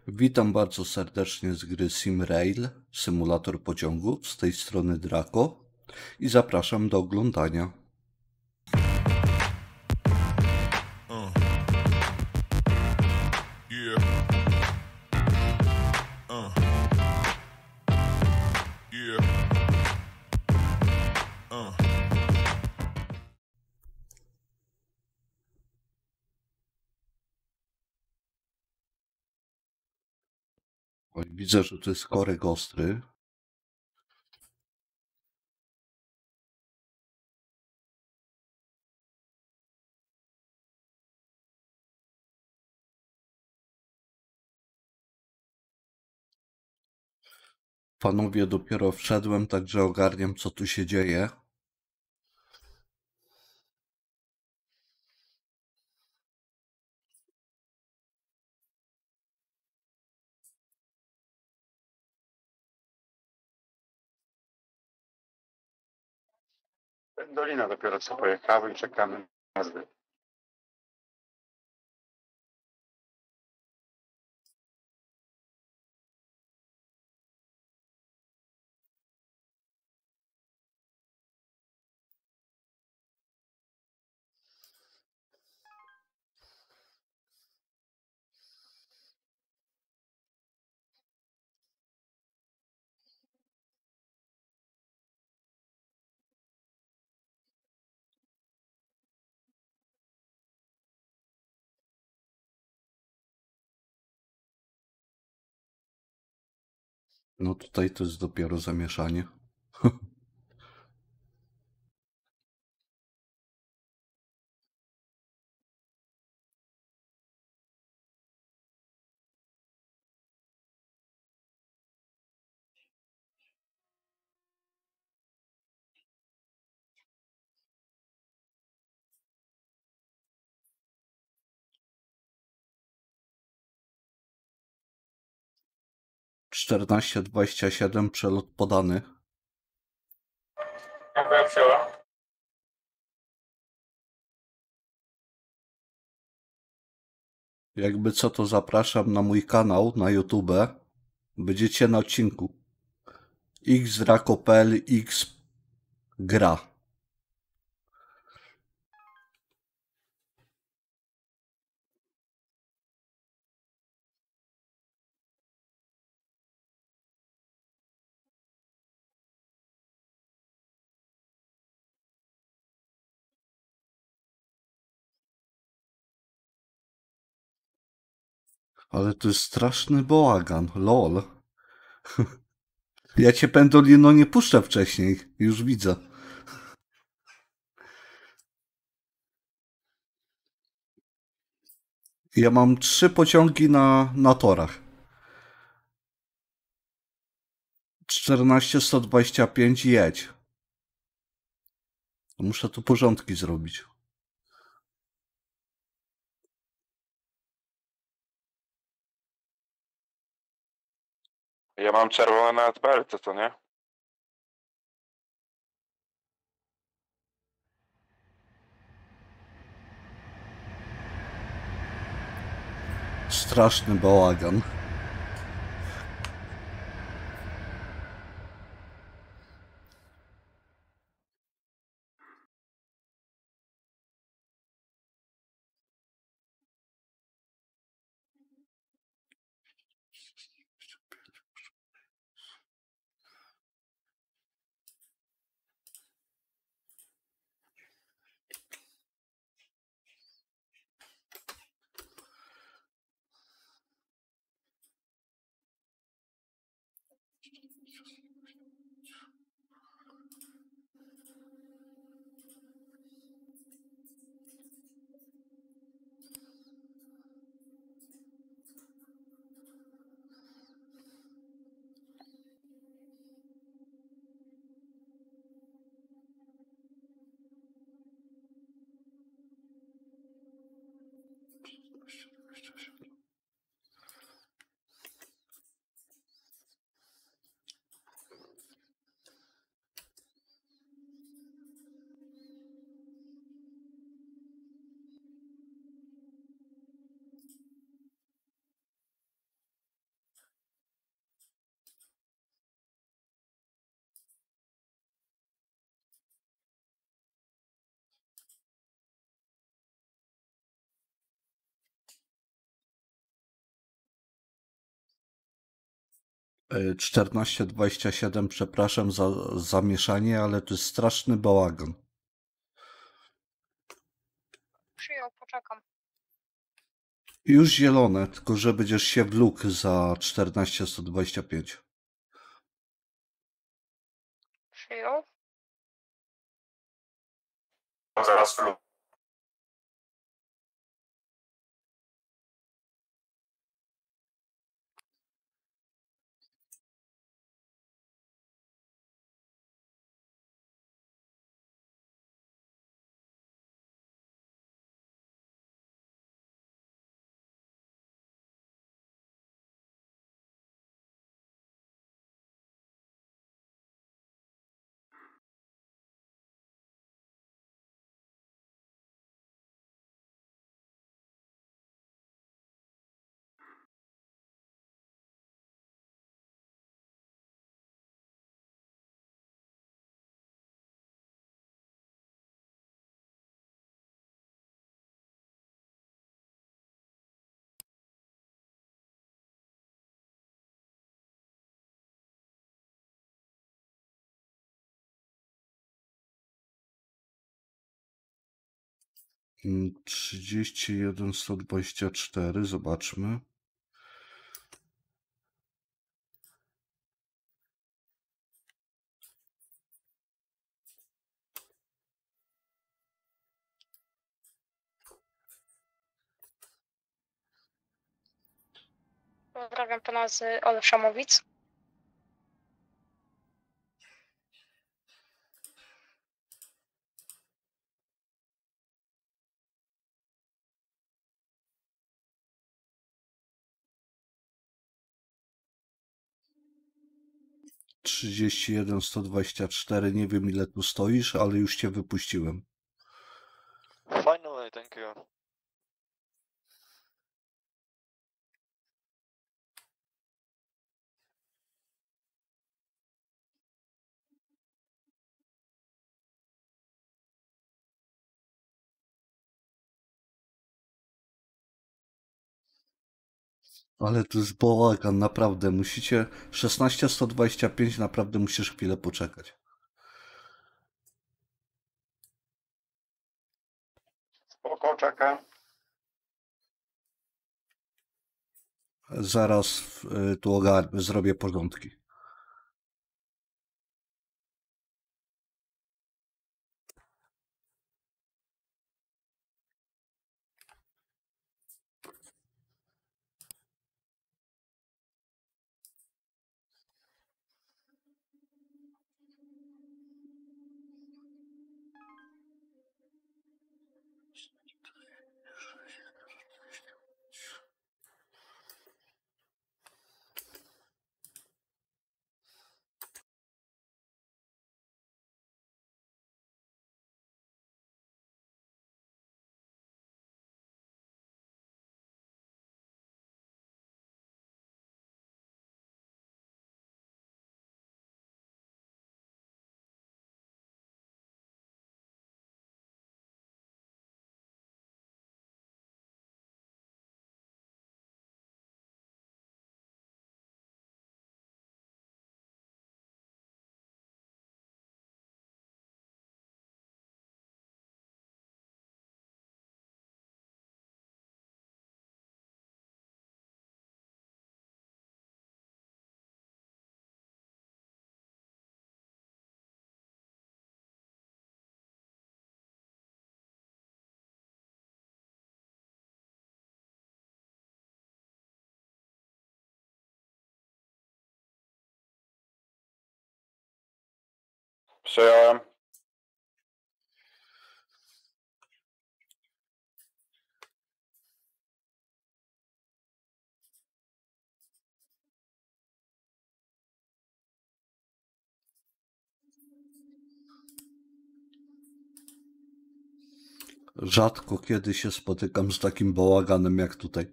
Witam bardzo serdecznie z gry SimRail, symulator pociągu, z tej strony Draco i zapraszam do oglądania. Oj, widzę, że to jest korek ostry. Panowie, dopiero wszedłem, także ogarniam, co tu się dzieje. Dolina dopiero co pojechały i czekamy na nazwy. No tutaj to jest dopiero zamieszanie. Czternaście 27 przelot podany. Jaka wzięła? Jakby co, to zapraszam na mój kanał na YouTube. Będziecie na odcinku. Xdraco.pl X gra. Ale to jest straszny bałagan, lol. Ja cię, Pendolino, nie puszczę wcześniej, już widzę. Ja mam 3 pociągi na torach. 14 125 jedź. Muszę tu porządki zrobić. Ja mam czerwone na odpelce, to nie? Straszny bałagan. 1427, przepraszam za zamieszanie, ale to jest straszny bałagan. Przyjął, poczekam. Już zielone, tylko że będziesz się wlókł za 14125. Przyjął. Zaraz wlub. Mm, 31124, zobaczmy. Pozdrawiam pana z Olszamowic. Trzydzieści jeden 124, nie wiem ile tu stoisz, ale już cię wypuściłem. Finally, thank you. Ale to jest bałagan, naprawdę. Musicie 16125, naprawdę musisz chwilę poczekać. Spoko, czekam. Zaraz tu ogarnę, zrobię porządki. Przyjąłem. Rzadko kiedy się spotykam z takim bałaganem jak tutaj.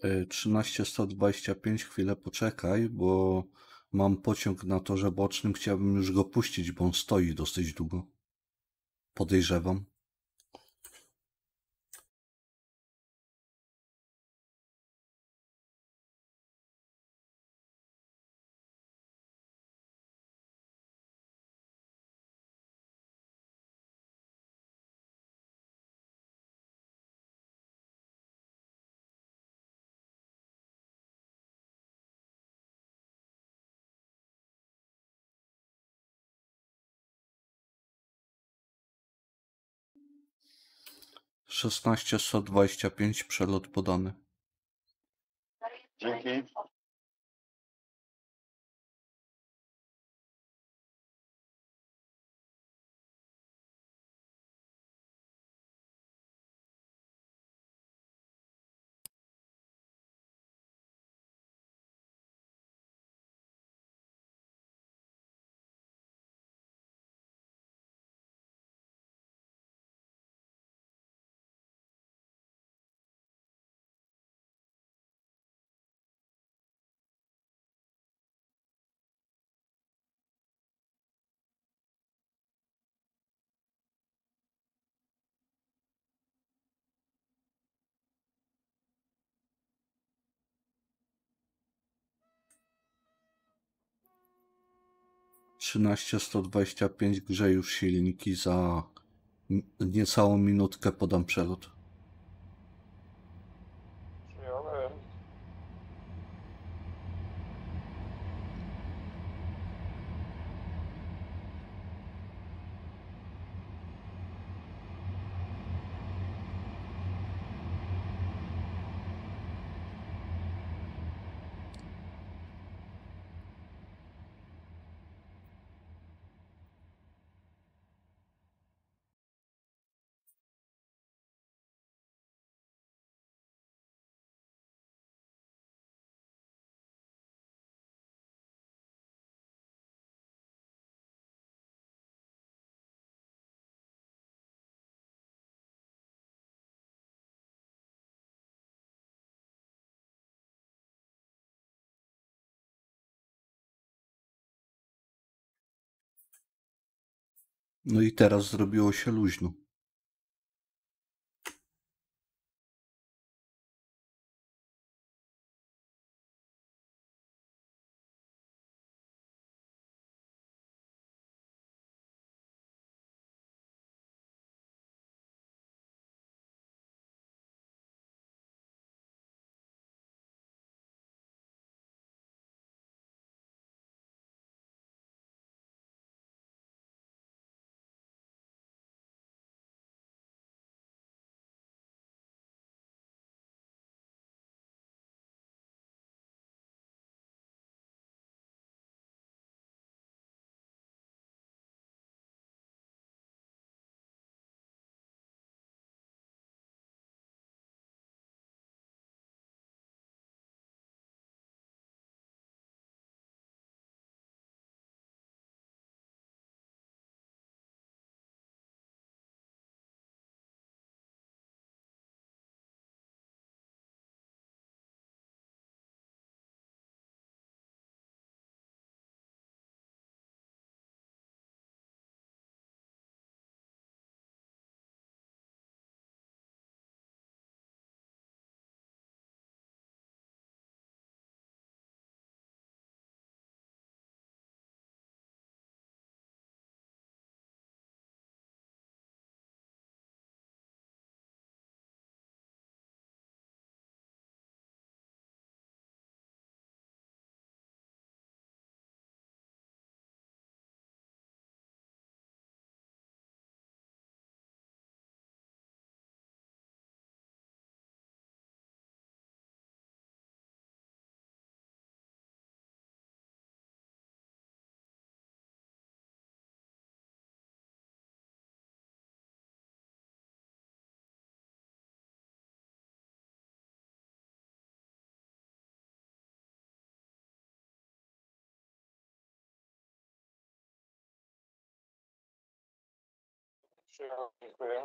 13125, chwilę poczekaj, bo mam pociąg na torze bocznym, chciałbym już go puścić, bo on stoi dosyć długo. Podejrzewam. Szesnaście 125, przelot podany. Dzięki. Trzynaście 125, grzeję już silniki, za niecałą minutkę podam przelot. Przyjąłem. No i teraz zrobiło się luźno. Przyjąłem. Dziękuję.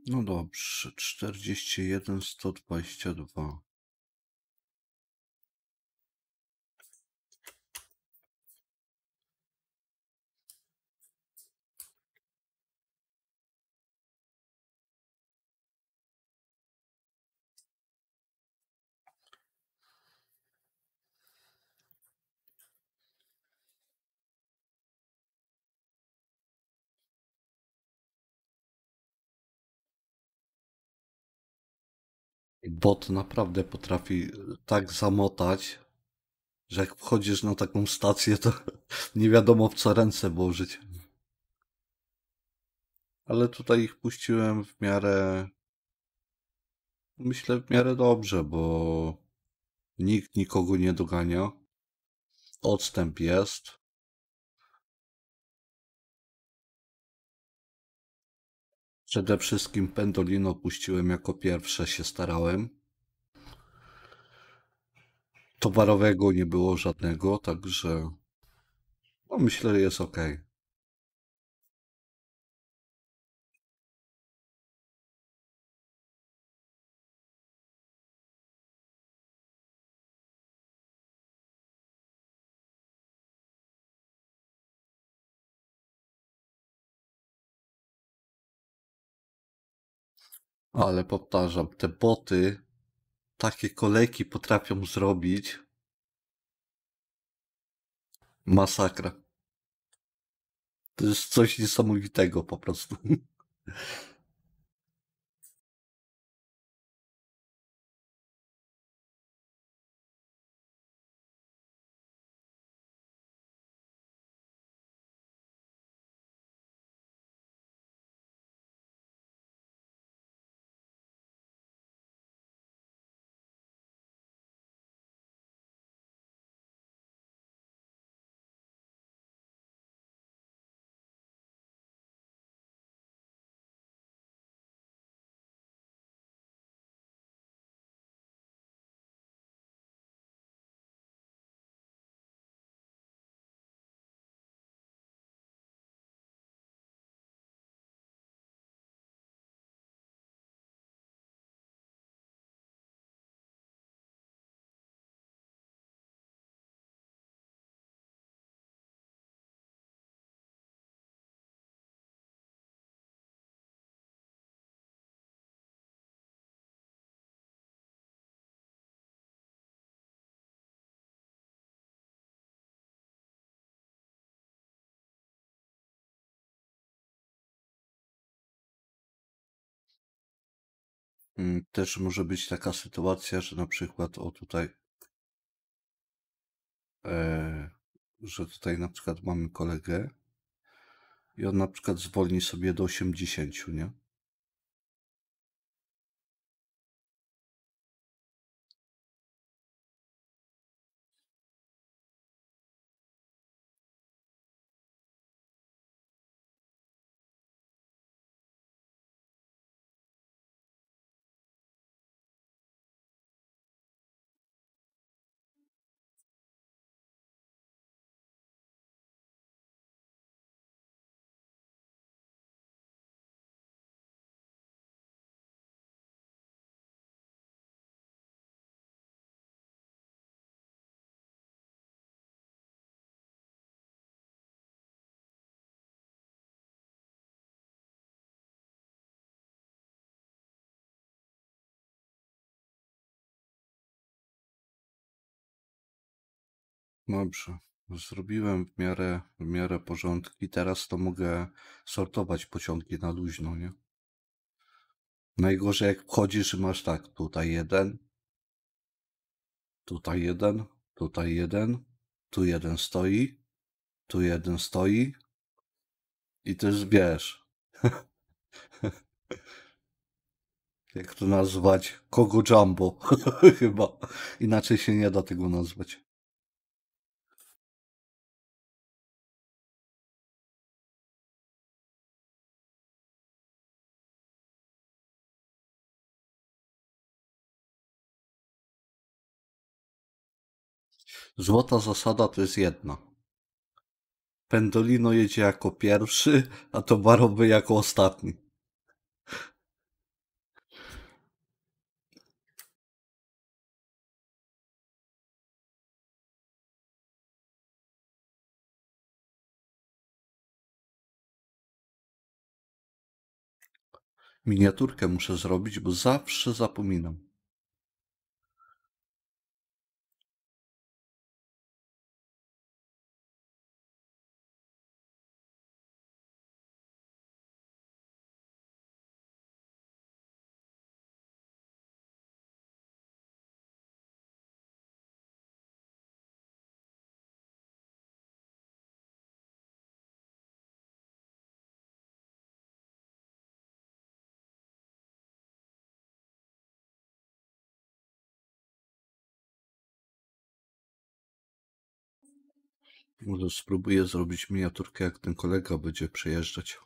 No dobrze, 41, 122. Bot naprawdę potrafi tak zamotać, że jak wchodzisz na taką stację, to nie wiadomo w co ręce włożyć. Ale tutaj ich puściłem w miarę, myślę, w miarę dobrze, bo nikt nikogo nie dogania. Odstęp jest. Przede wszystkim Pendolino puściłem jako pierwsze, się starałem. Towarowego nie było żadnego, także no myślę, że jest ok. Ale powtarzam, te boty takie kolejki potrafią zrobić. Masakra. To jest coś niesamowitego po prostu. Też może być taka sytuacja, że na przykład o tutaj, e, że tutaj na przykład mamy kolegę i on na przykład zwolni sobie do 80, nie? Dobrze. Zrobiłem w miarę porządki. Teraz to mogę sortować pociągi na luźno, nie? Najgorzej jak wchodzisz i masz tak, tutaj jeden, tutaj jeden, tutaj jeden, tu jeden stoi, tu jeden stoi i to jest, wiesz, jak to nazwać, kogo jumbo, chyba. Inaczej się nie da tego nazwać. Złota zasada to jest jedna. Pendolino jedzie jako pierwszy, a towarowy jako ostatni. Miniaturkę muszę zrobić, bo zawsze zapominam. Może spróbuję zrobić miniaturkę, jak ten kolega będzie przejeżdżać.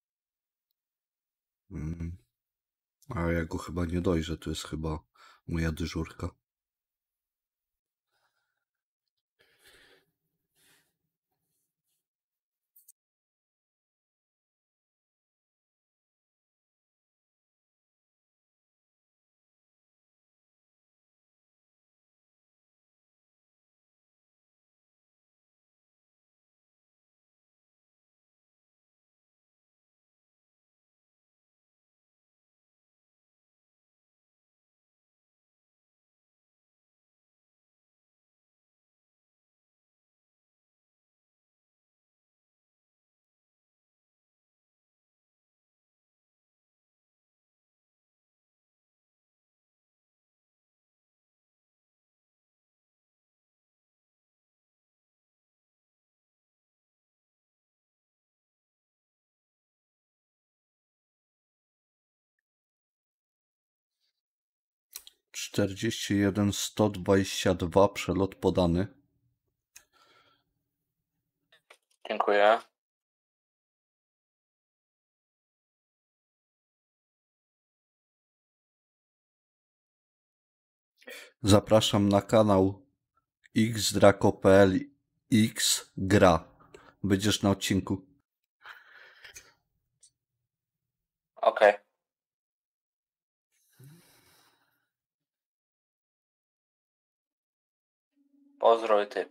A ja go chyba nie dojrzę, to jest chyba moja dyżurka. Czterdzieści jeden 122 przelot podany. Dziękuję. Zapraszam na kanał xdraco.pl X gra. Będziesz na odcinku. Okej. Pozdro i ty.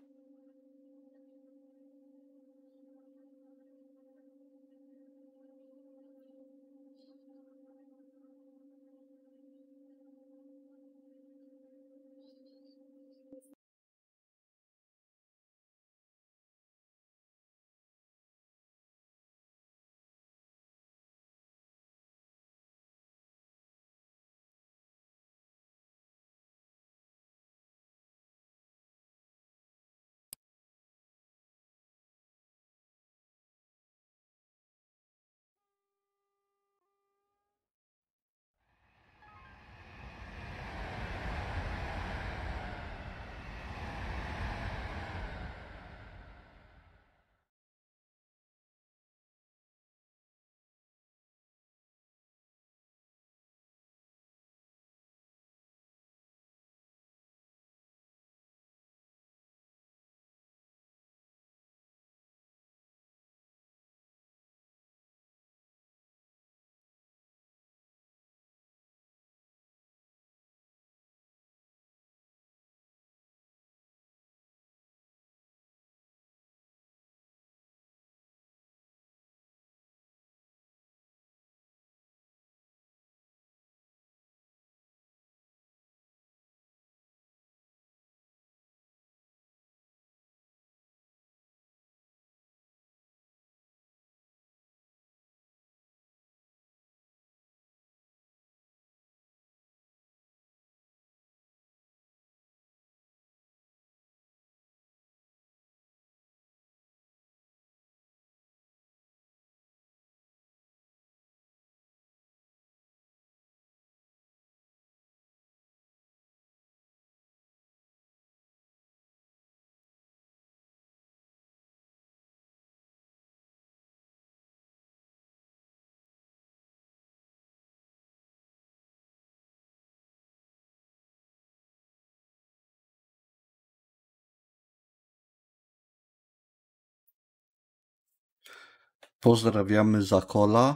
Pozdrawiamy Zakola.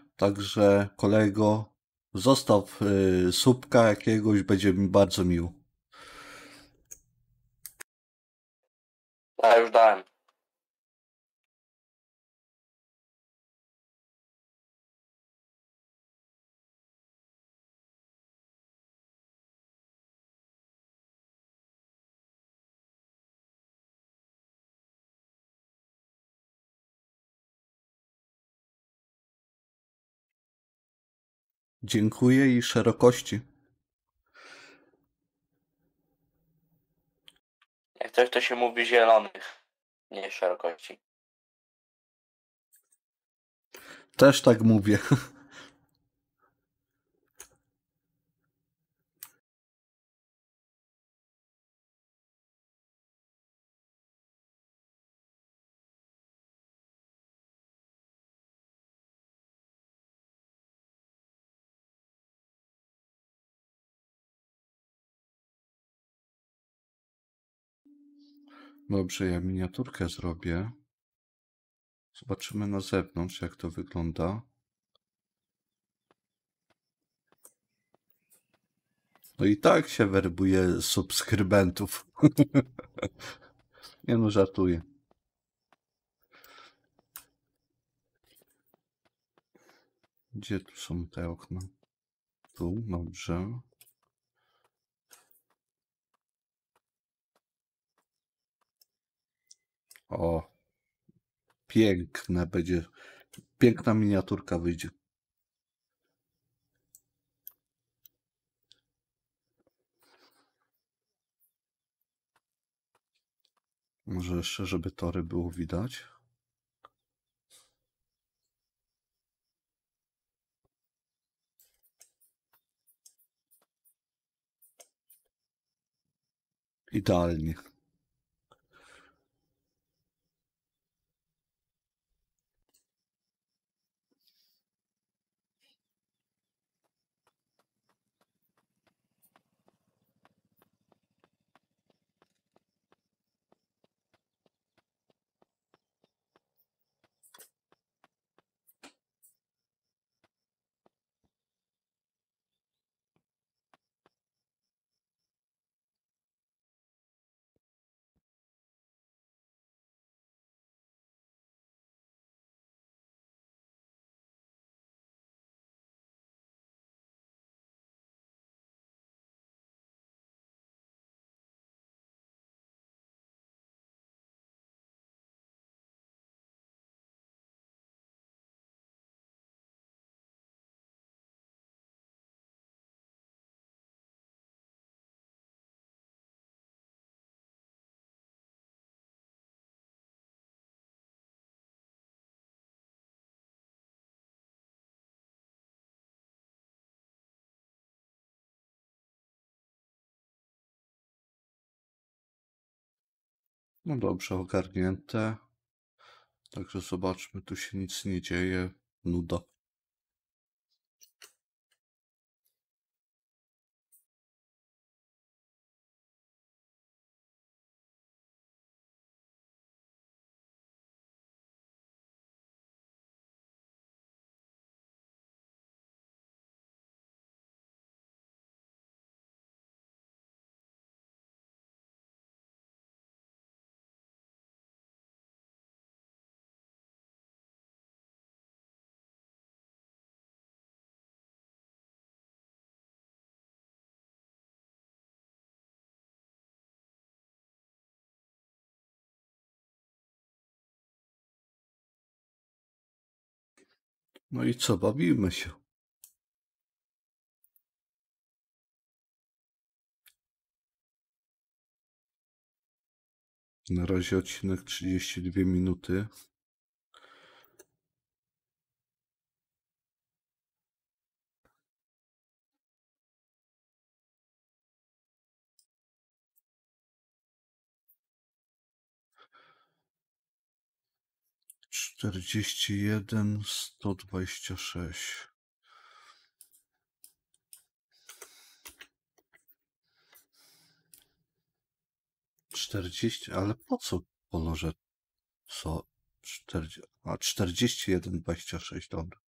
Także kolego, zostaw słupka jakiegoś, będzie mi bardzo miło. Ja już dałem. Dziękuję i szerokości. Jak coś to się mówi zielonych, nie szerokości. Też tak mówię. Dobrze, ja miniaturkę zrobię. Zobaczymy na zewnątrz, jak to wygląda. No i tak się werbuje subskrybentów. Nie no, żartuję. Gdzie tu są te okna? Tu, dobrze. O, piękne będzie. Piękna miniaturka wyjdzie. Może jeszcze, żeby tory było widać. Idealnie. No dobrze, ogarnięte. Także zobaczmy, tu się nic nie dzieje. Nuda. No i co, bawimy się. Na razie odcinek 32 minuty. Czterdzieści jeden, 126. 40, ale po co kolorze? Co? 41, 26, dobra.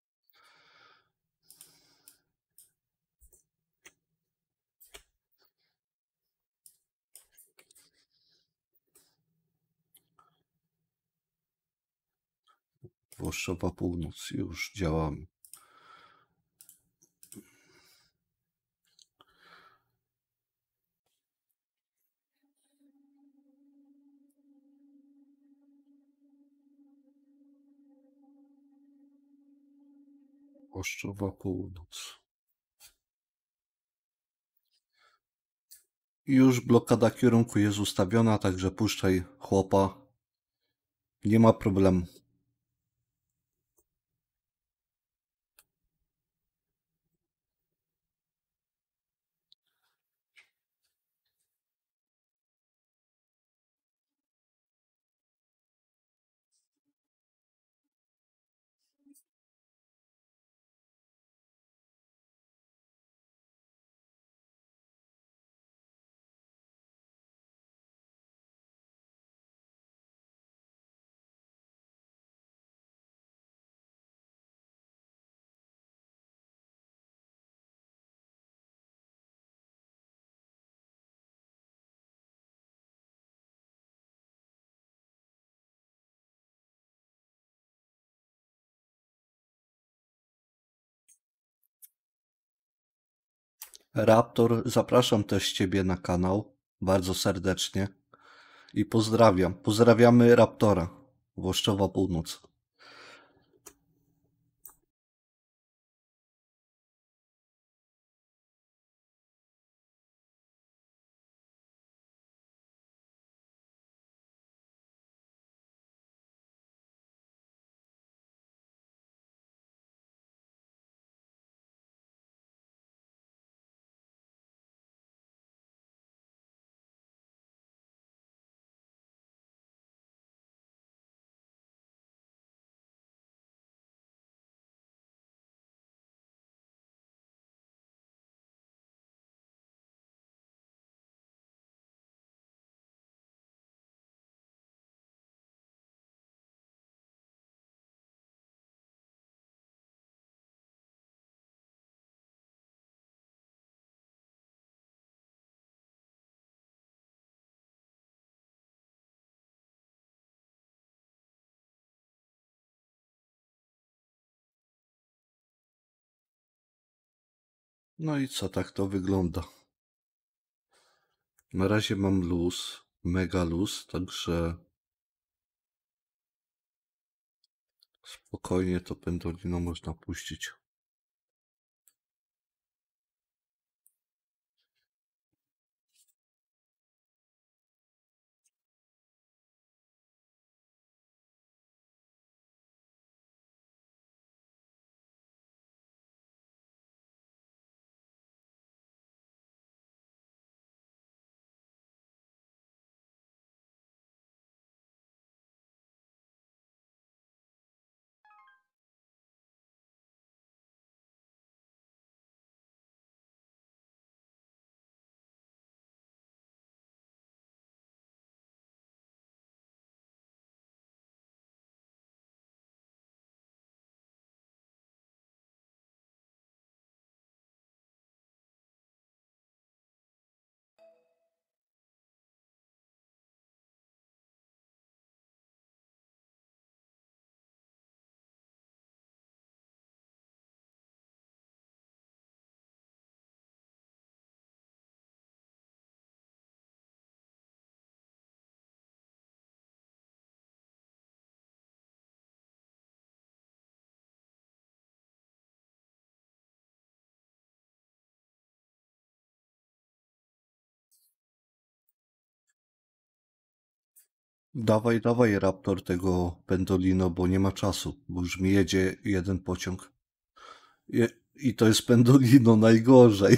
Włoszczowa Północ, już działamy. Włoszczowa Północ. Już blokada kierunku jest ustawiona, także puszczaj chłopa. Nie ma problemu. Raptor, zapraszam też Ciebie na kanał bardzo serdecznie i pozdrawiam. Pozdrawiamy Raptora, Włoszczowa Północ. No i co, tak to wygląda. Na razie mam luz, mega luz, także spokojnie to pendolino można puścić. Dawaj, dawaj Raptor tego pendolino, bo nie ma czasu, bo już mi jedzie jeden pociąg. I to jest pendolino najgorzej.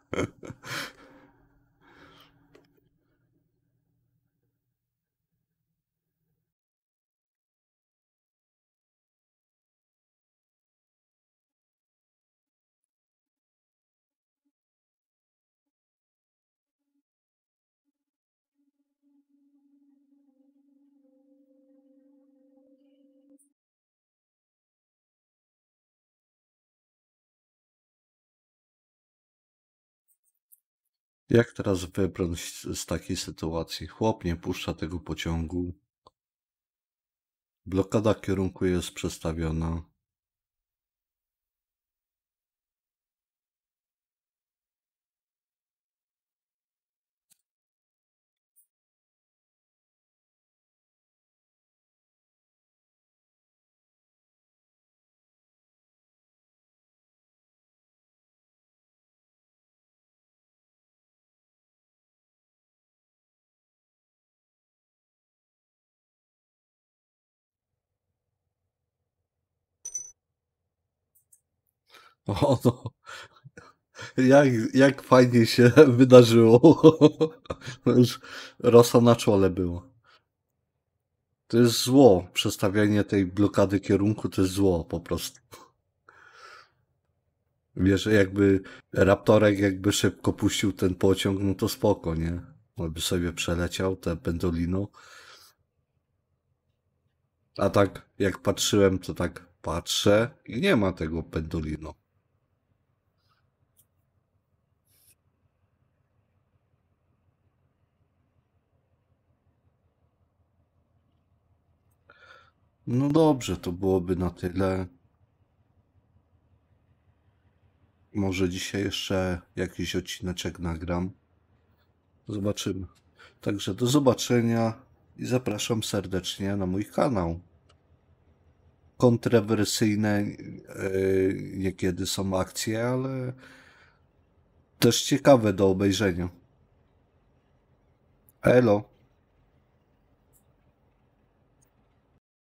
Jak teraz wybrnąć z takiej sytuacji? Chłop nie puszcza tego pociągu. Blokada kierunku jest przestawiona. O, no. Jak fajnie się wydarzyło. Już rosa na czole było. To jest zło. Przestawianie tej blokady kierunku to jest zło po prostu. Wiesz, jakby Raptorek jakby szybko puścił ten pociąg, no to spoko, nie? By sobie przeleciał te Pendolino. A tak jak patrzyłem, to tak patrzę i nie ma tego Pendolino. No dobrze, to byłoby na tyle. Może dzisiaj jeszcze jakiś odcineczek nagram. Zobaczymy. Także do zobaczenia i zapraszam serdecznie na mój kanał. Kontrowersyjne niekiedy są akcje, ale też ciekawe do obejrzenia. Elo.